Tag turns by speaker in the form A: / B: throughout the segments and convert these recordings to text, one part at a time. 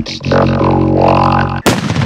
A: It's number one.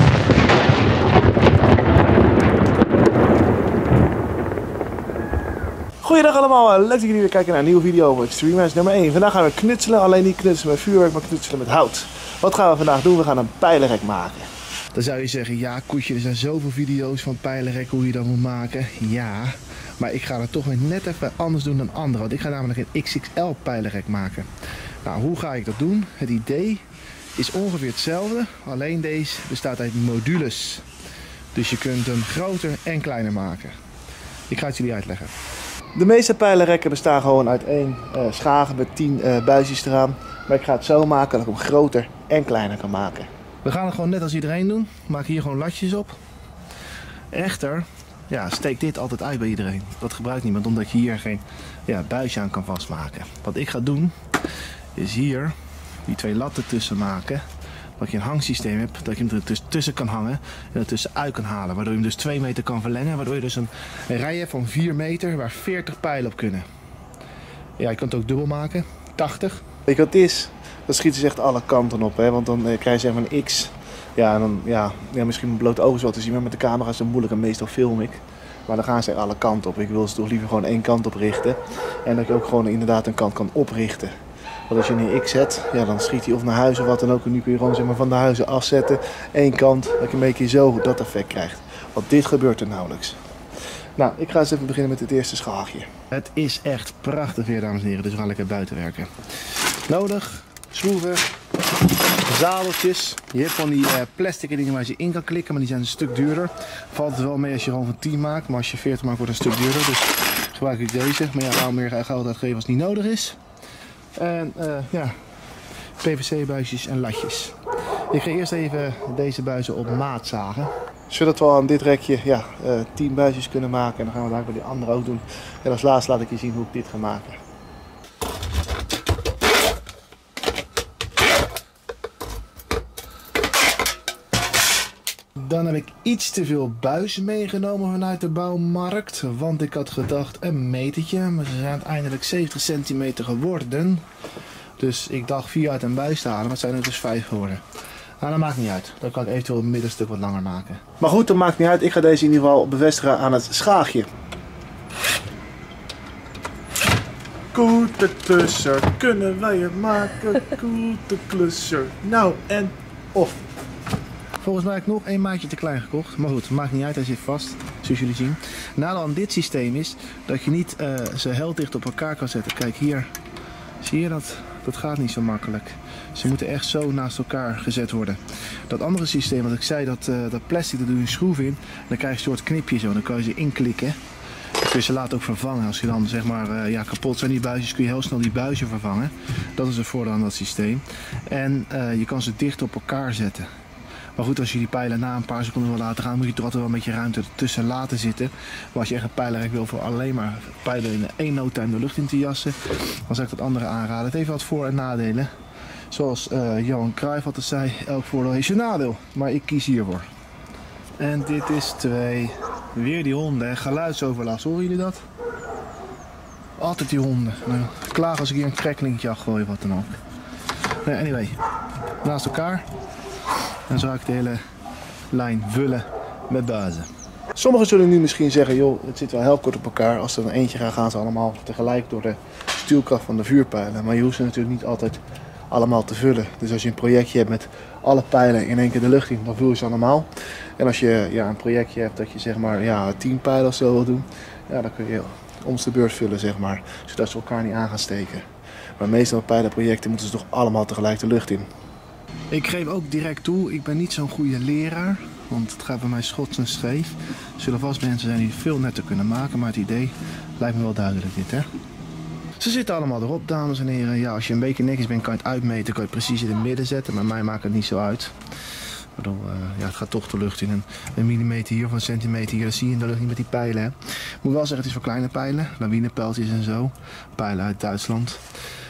B: Goeiedag allemaal, leuk dat jullie weer kijken naar een nieuwe video over Extreme Edge nummer 1. Vandaag gaan we knutselen, alleen niet knutselen met vuurwerk, maar knutselen met hout. Wat gaan we vandaag doen? We gaan een pijlenrek maken. Dan zou je zeggen, ja Koetje, er zijn zoveel video's van pijlenrek hoe je dat moet maken. Ja, maar ik ga het toch weer net even anders doen dan anderen. Want ik ga namelijk een XXL pijlenrek maken. Nou, hoe ga ik dat doen? Het idee is ongeveer hetzelfde, alleen deze bestaat uit modules. Dus je kunt hem groter en kleiner maken. Ik ga het jullie uitleggen. De meeste pijlenrekken bestaan gewoon uit één schagen met 10 buisjes eraan. Maar ik ga het zo maken dat ik hem groter en kleiner kan maken. We gaan het gewoon net als iedereen doen. Maak hier gewoon latjes op. Echter, ja, steek dit altijd uit bij iedereen. Dat gebruikt niemand omdat je hier geen buisje aan kan vastmaken. Wat ik ga doen is hier die 2 latten tussen maken. Dat je een hangsysteem hebt, dat je hem er dus tussen kan hangen en er tussenuit kan halen. Waardoor je hem dus 2 meter kan verlengen. Waardoor je dus een rij hebt van 4 meter waar 40 pijlen op kunnen. Ja, je kan het ook dubbel maken. 80. Weet je wat het is? Dan schieten ze echt alle kanten op. Hè? Want dan krijg je zeg maar een X. Ja, en dan, misschien met blote ogen zo te zien. Maar met de camera is het moeilijk en meestal film ik. Maar dan gaan ze alle kanten op. Ik wil ze toch liever gewoon één kant op richten. En dat je ook gewoon inderdaad een kant kan oprichten. Want als je een X zet, ja, dan schiet hij of naar huis of wat dan ook. En nu kun je gewoon zeg maar, van de huizen afzetten. Eén kant, dat je een beetje zo dat effect krijgt. Want dit gebeurt er nauwelijks. Nou, ik ga eens even beginnen met het eerste schaagje. Het is echt prachtig weer, dames en heren. Dus we gaan lekker buiten werken. Nodig, schroeven, zadeltjes. Je hebt van die plastic dingen waar je in kan klikken, maar die zijn een stuk duurder. Valt het wel mee als je gewoon van 10 maakt. Maar als je 40 maakt wordt het een stuk duurder. Dus gebruik ik deze. Maar ja, waarom meer geld uitgeven als het niet nodig is. En PVC-buisjes en latjes. Ik ga eerst even deze buizen op maat zagen. Zodat we aan dit rekje 10 buisjes kunnen maken. En dan gaan we daar bij die andere ook doen. En als laatste laat ik je zien hoe ik dit ga maken. Dan heb ik iets te veel buizen meegenomen vanuit de bouwmarkt. Want ik had gedacht een metertje. Maar ze zijn uiteindelijk 70 centimeter geworden. Dus ik dacht 4 uit een buis te halen. Maar het zijn er dus 5 geworden. Nou, dat maakt niet uit. Dan kan ik eventueel het middenstuk wat langer maken. Maar goed, dat maakt niet uit. Ik ga deze in ieder geval bevestigen aan het schaagje. Koete klusser, kunnen wij het maken? Koete klusser. Nou en of. Volgens mij heb ik nog 1 maatje te klein gekocht. Maar goed, het maakt niet uit, hij zit vast. Zoals jullie zien. Het nadeel aan dit systeem is dat je niet ze heel dicht op elkaar kan zetten. Kijk hier, zie je dat? Dat gaat niet zo makkelijk. Ze moeten echt zo naast elkaar gezet worden. Dat andere systeem wat ik zei, dat plastic, daar doe je een schroef in. Dan krijg je een soort knipje zo, dan kan je ze inklikken. Dan kun je ze later ook vervangen. Als je dan zeg maar kapot zijn die buisjes, kun je heel snel die buizen vervangen. Dat is het voordeel aan dat systeem. En je kan ze dicht op elkaar zetten. Maar goed, als je die pijlen na een paar seconden wil laten gaan, moet je er altijd wel een beetje ruimte tussen laten zitten. Maar als je echt een pijlenrek wil voor alleen maar pijlen in 1 no-time de lucht in te jassen, dan zou ik dat andere aanraden. Het heeft wat voor- en nadelen. Zoals Johan Cruijff altijd zei, elk voordeel heeft zijn nadeel. Maar ik kies hiervoor. En dit is 2. Weer die honden, geluidsoverlast. Horen jullie dat? Altijd die honden. Nou, klaar als ik hier een krekkelingetje afgooi of wat dan ook. Nee, anyway, naast elkaar. Dan zou ik de hele lijn vullen met buizen. Sommigen zullen nu misschien zeggen, joh, het zit wel heel kort op elkaar. Als er dan eentje gaat, gaan ze allemaal tegelijk door de stuwkracht van de vuurpijlen. Maar je hoeft ze natuurlijk niet altijd allemaal te vullen. Dus als je een projectje hebt met alle pijlen in één keer de lucht in, dan vul je ze allemaal. En als je een projectje hebt dat je zeg maar 10 pijlen of zo wil doen, dan kun je om de beurt vullen zeg maar. Zodat ze elkaar niet aan gaan steken. Maar meestal pijlenprojecten moeten ze toch allemaal tegelijk de lucht in. Ik geef ook direct toe, ik ben niet zo'n goede leraar, want het gaat bij mij schots en scheef. Er zullen vast mensen zijn die het veel netter kunnen maken, maar het idee lijkt me wel duidelijk dit, hè. Ze zitten allemaal erop, dames en heren. Ja, als je een beetje netjes bent, kan je het uitmeten, kan je precies in het midden zetten, maar mij maakt het niet zo uit. Waardoor, het gaat toch de lucht in. Een millimeter hier of een centimeter hier, dat zie je in de lucht niet met die pijlen, hè. Ik moet wel zeggen, het is voor kleine pijlen, lawinepijltjes en zo. Pijlen uit Duitsland.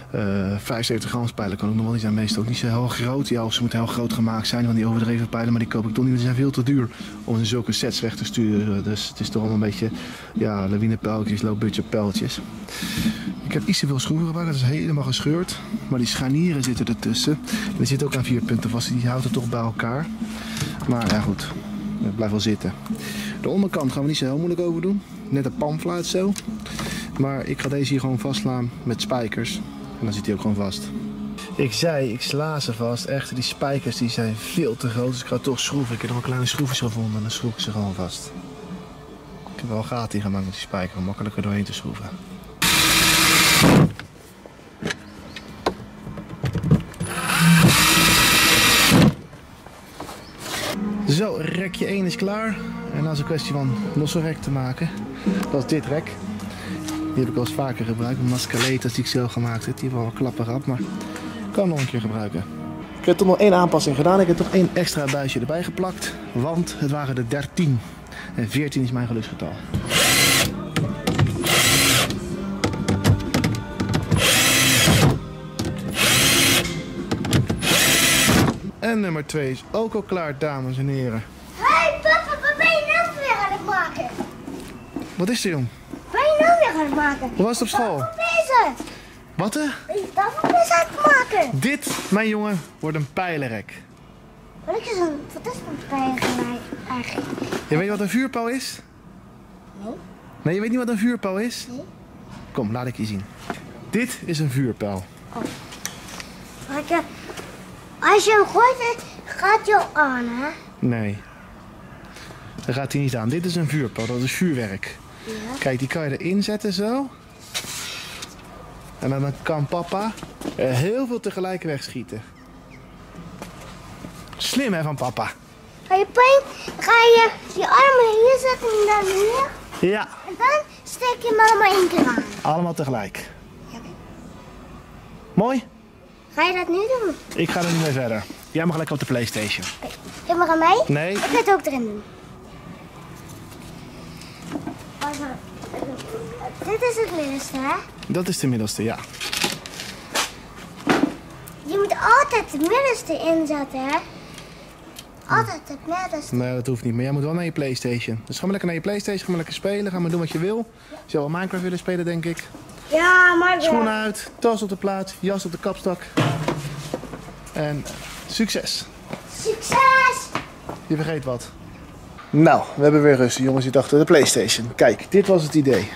B: 75 grams pijlen kan ook nog wel niet zijn, meestal ook niet zo heel groot. Ja, of ze moeten heel groot gemaakt zijn van die overdreven pijlen, maar die koop ik toch niet, want die zijn veel te duur om in zulke sets weg te sturen. Dus het is toch wel een beetje, lawinepijltjes, low budget pijltjes. Ik heb iets te veel schroeven gebruikt, dat is helemaal gescheurd. Maar die scharnieren zitten ertussen. En die zitten ook aan 4 punten vast, die houdt het toch bij elkaar. Maar ja goed, het blijft wel zitten. De onderkant gaan we niet zo heel moeilijk over doen. Net een panfluit zo. Maar ik ga deze hier gewoon vastslaan met spijkers. En dan zit hij ook gewoon vast. Ik zei, ik sla ze vast. Echt, die spijkers die zijn veel te groot. Dus ik ga toch schroeven. Ik heb nog een kleine schroefjes gevonden en dan schroef ik ze gewoon vast. Ik heb wel gaten in gemaakt met die spijker om makkelijker doorheen te schroeven. Zo, rekje 1 is klaar. En dan is een kwestie van losse rek te maken. Dat is dit rek. Die heb ik al eens vaker gebruikt. Mijn mascaletas die ik zelf gemaakt heb. Die hebben wel klapperrap, maar ik kan nog een keer gebruiken. Ik heb toch nog 1 aanpassing gedaan. Ik heb toch 1 extra buisje erbij geplakt. Want het waren er 13. En 14 is mijn geluksgetal. En nummer 2 is ook al klaar, dames en heren.
C: Hey papa, wat ben je nou weer aan het maken?
B: Wat is er, jong?
C: Wat ben je nou weer aan het maken?
B: Hoe was het op school?
C: Bezig.
B: Wat hè?
C: Ben je tafelvis aan het maken?
B: Dit, mijn jongen, wordt een pijlenrek.
C: Wat is een pijl eigenlijk?
B: Je weet wat een vuurpijl is?
C: Nee.
B: Nee, je weet niet wat een vuurpijl is?
C: Nee.
B: Kom, laat ik je zien. Dit is een vuurpijl.
C: Als je hem gooit, gaat hij al aan, hè?
B: Nee. Dat gaat hij niet aan. Dit is een vuurpijl, dat is vuurwerk.
C: Ja.
B: Kijk, die kan je erin zetten zo. En dan kan papa er heel veel tegelijk wegschieten. Slim hè van papa?
C: Ga je armen hier zetten en dan hier.
B: Ja.
C: En dan steek je hem allemaal 1 keer aan.
B: Allemaal tegelijk.
C: Ja.
B: Mooi?
C: Ga je dat nu doen?
B: Ik ga er niet mee verder. Jij mag lekker op de PlayStation.
C: Geef maar aan mij.
B: Nee.
C: Ik ga het ook erin doen. Dit is het middenste, hè?
B: Dat is de middelste, ja.
C: Je moet altijd het middenste inzetten, hè? Altijd het middenste.
B: Nee, dat hoeft niet. Maar jij moet wel naar je PlayStation. Dus ga maar lekker naar je PlayStation, ga maar lekker spelen. Ga maar doen wat je wil. Je zal wel Minecraft willen spelen, denk ik.
C: Ja, maar...
B: Schoenen uit, tas op de plaats, jas op de kapstok. En succes!
C: Succes!
B: Je vergeet wat. Nou, we hebben weer rust. De jongens zitten achter de PlayStation. Kijk, dit was het idee.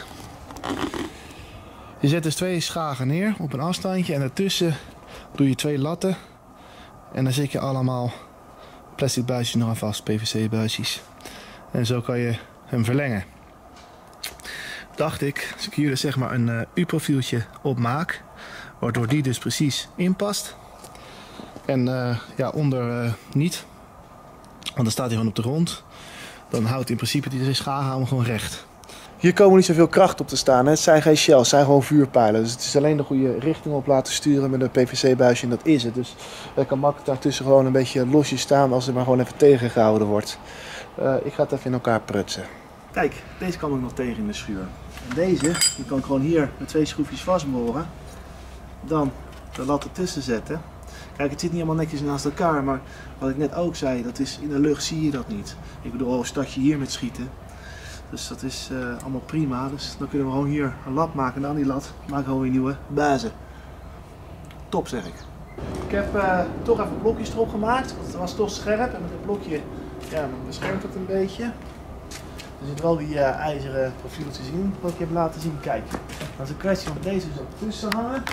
B: Je zet dus 2 schagen neer op een afstandje en daartussen doe je 2 latten. En dan zet je allemaal plastic buisjes nog aan vast, PVC buisjes. En zo kan je hem verlengen. Dacht ik, als ik hier dus zeg maar een U-profieltje op maak, waardoor die dus precies inpast. En ja, onder niet, want dan staat hij gewoon op de grond. Dan houdt in principe die schagen gewoon recht. Hier komen niet zoveel kracht op te staan. Hè. Het zijn geen shells, het zijn gewoon vuurpijlen. Dus het is alleen de goede richting op laten sturen met een PVC-buisje en dat is het. Dus het kan makkelijk daartussen gewoon een beetje losjes staan als het maar gewoon even tegengehouden wordt. Ik ga het even in elkaar prutsen. Kijk, deze kan ik nog tegen in de schuur. En deze, die kan ik gewoon hier met 2 schroefjes vastboren. Dan de lat ertussen zetten. Kijk, het zit niet allemaal netjes naast elkaar, maar wat ik net ook zei, dat is in de lucht zie je dat niet. Ik bedoel, al start je hier met schieten. Dus dat is allemaal prima. Dus dan kunnen we gewoon hier een lat maken en aan die lat maken we gewoon weer nieuwe bazen. Top zeg ik. Ik heb toch even blokjes erop gemaakt, want het was toch scherp en met het blokje ja, beschermt het een beetje. Er zit wel die ijzeren profieltjes in wat ik heb laten zien. Kijk, dat is een kwestie om deze zo tussen hangen.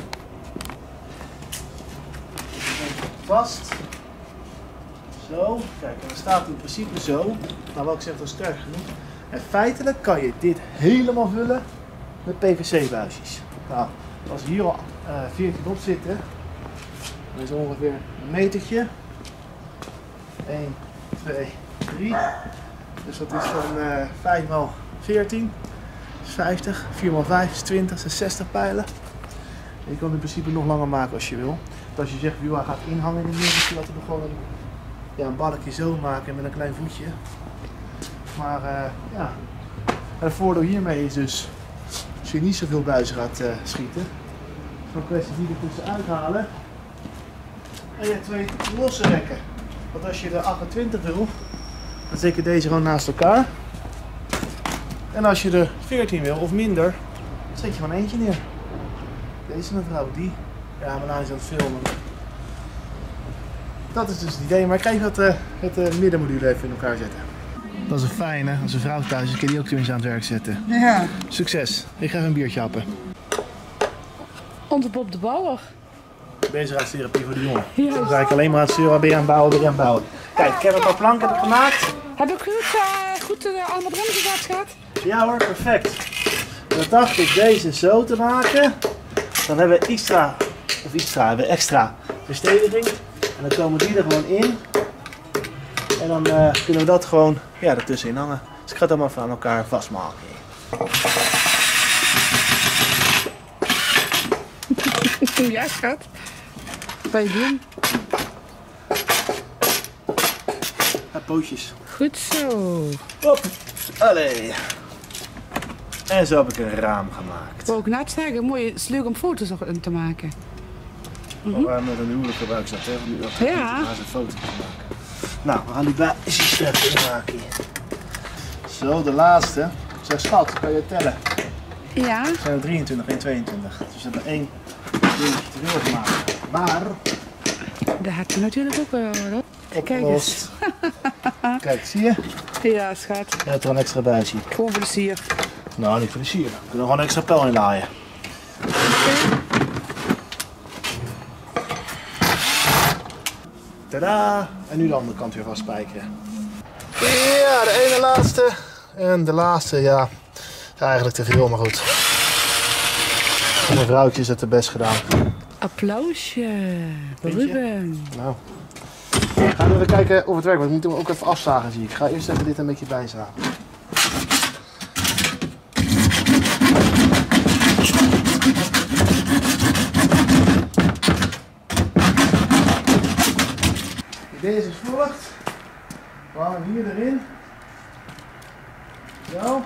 B: Vast. Zo, kijk, en dan staat het in principe zo. Nou, wat ik zeg, dat is sterk genoeg. En feitelijk kan je dit helemaal vullen met PVC-buisjes. Nou, als hier al 14 op zitten, dan is het ongeveer een metertje. 1, 2, 3. Dus dat is dan 5 x 14. 50, 4 x 5 is 20, dat is 60 pijlen. En je kan het in principe nog langer maken als je wil. Dus als je zegt, joh, hij gaat inhangen in de midden, dan laten we gewoon een balkje zo maken met een klein voetje. Maar ja, het voordeel hiermee is dus, als je niet zoveel buizen gaat schieten, zo'n kwestie die er tussenuit halen. En je hebt 2 losse rekken. Want als je er 28 wil, dan zet je deze gewoon naast elkaar. En als je er 14 wil of minder, dan zet je gewoon eentje neer. Deze mevrouw, die. Ja, maar nou is aan het filmen. Dat is dus het idee, maar ik ga even het middenmodule even in elkaar zetten. Dat is een fijne, als een vrouw thuis is, kun je die ook eens aan het werk zetten.
D: Ja.
B: Succes. Ik ga even een biertje happen.
D: Onze Bob de Bouwer.
B: Bezigheidstherapie voor de jongen.
D: Ja.
B: Dan ga ik alleen maar aan het zeuren, ben je aan het bouwen, ben je aan het bouwen. Kijk, ik heb een paar planken gemaakt.
D: Heb ik goed allemaal erin gezet gehad?
B: Ja hoor, perfect. Dan dacht ik deze zo te maken. Dan hebben we extra versteviging. En dan komen die er gewoon in. En dan kunnen we dat gewoon ertussenin hangen. Dus ik ga het allemaal even aan elkaar vastmaken.
D: Ja, schat. Wat ben je doen?
B: Ja, pootjes.
D: Goed zo.
B: Hop. Allee. En zo heb ik een raam gemaakt.
D: Ik wou ook net zeggen, mooi, het is leuk om foto's in te maken.
B: Waar met een huwelijk gebruiken ze dat, hè?
D: Ja.
B: Een foto te maken. Nou, we gaan die basisstrepen inmaken hier. Zo, de laatste. Ik zeg, schat, kan je tellen?
D: Ja.
B: Er zijn er 23 en 22. Dus we hebben 1 dingetje te veel gemaakt. Maar...
D: Dat had je natuurlijk ook wel. Kijk eens.
B: Kijk, zie je?
D: Ja, schat.
B: Je hebt er een extra bij, zie ik.
D: Gewoon voor de sier.
B: Nou, niet voor de sier. We kunnen er gewoon een extra pijl in laaien. Tadaa! En nu de andere kant weer vastspijkeren. Ja, de ene laatste. En de laatste, ja. Eigenlijk te veel, maar goed. Mijn vrouwtje is het het best gedaan.
D: Applausje. Ruben.
B: Nou. We gaan even kijken of het werkt. Want we moeten hem ook even afzagen, zie ik. Ik ga eerst even dit een beetje bijzagen. Deze is volgt. We hangen hier erin. Zo.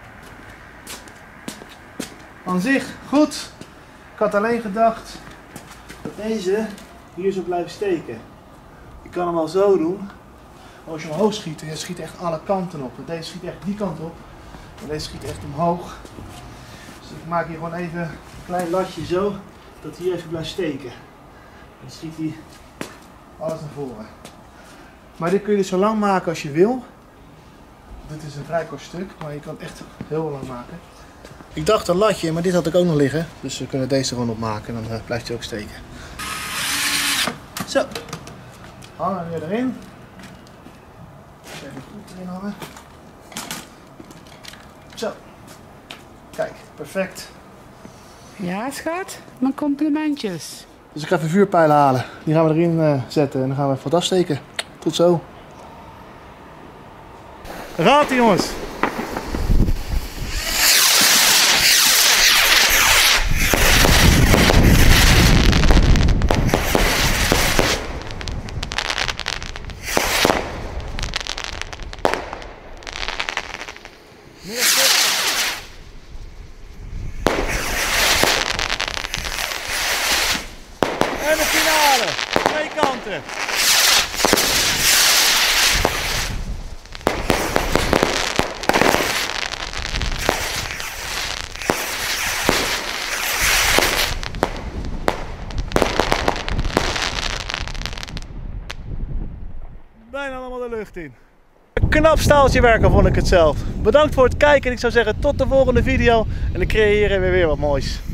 B: Aan zich goed. Ik had alleen gedacht dat deze hier zou blijven steken. Je kan hem wel zo doen. Als je omhoog schiet, je schiet echt alle kanten op. Deze schiet echt die kant op. En deze schiet echt omhoog. Dus ik maak hier gewoon even een klein latje zo, dat hij even blijft steken. Dan schiet hij alles naar voren. Maar dit kun je dus zo lang maken als je wil. Dit is een vrij kort stuk, maar je kan het echt heel lang maken. Ik dacht een latje, maar dit had ik ook nog liggen. Dus we kunnen deze er gewoon op maken en dan blijft hij ook steken. Zo. Hangen we weer erin. Even goed erin hangen. Zo. Kijk, perfect.
D: Ja, schat. Mijn complimentjes.
B: Dus ik ga even vuurpijlen halen. Die gaan we erin zetten en dan gaan we even wat afsteken. Tot zo. Gaat ie, jongens. En de finale. 2 kanten. Bijna allemaal de lucht in. Een knap staaltje werken vond ik het zelf. Bedankt voor het kijken en ik zou zeggen tot de volgende video. En dan creëren we weer wat moois.